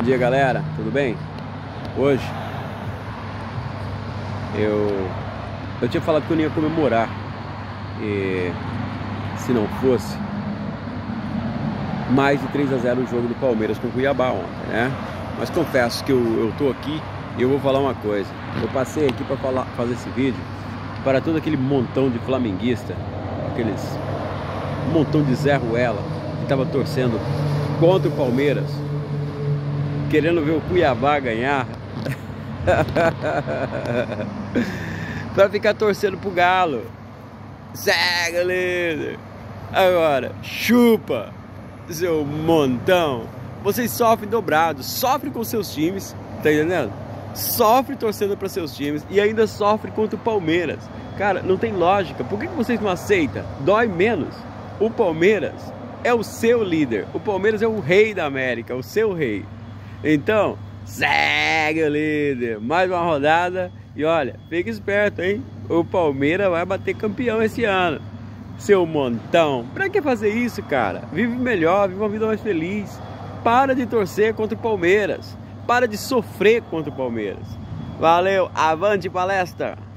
dia, galera, tudo bem? Hoje eu tinha falado que eu não ia comemorar se não fosse mais de 3-0 o jogo do Palmeiras com o Cuiabá ontem, né? Mas confesso que eu tô aqui e eu vou falar uma coisa. Eu passei aqui para fazer esse vídeo para todo aquele montão de flamenguista, aqueles montão de Zé Ruela que tava torcendo contra o Palmeiras, querendo ver o Cuiabá ganhar, pra ficar torcendo pro Galo. Segue, líder! Agora, chupa, seu montão! Vocês sofrem dobrado, sofrem com seus times, tá entendendo? Sofre torcendo para seus times e ainda sofre contra o Palmeiras. Cara, não tem lógica. Por que vocês não aceitam? Dói menos. O Palmeiras é o seu líder. O Palmeiras é o rei da América, o seu rei. Então, segue o líder. Mais uma rodada. E olha, fica esperto, hein? O Palmeiras vai bater campeão esse ano. Seu montão. Pra que fazer isso, cara? Vive melhor, vive uma vida mais feliz. Para de torcer contra o Palmeiras. Para de sofrer contra o Palmeiras. Valeu, avante palestra!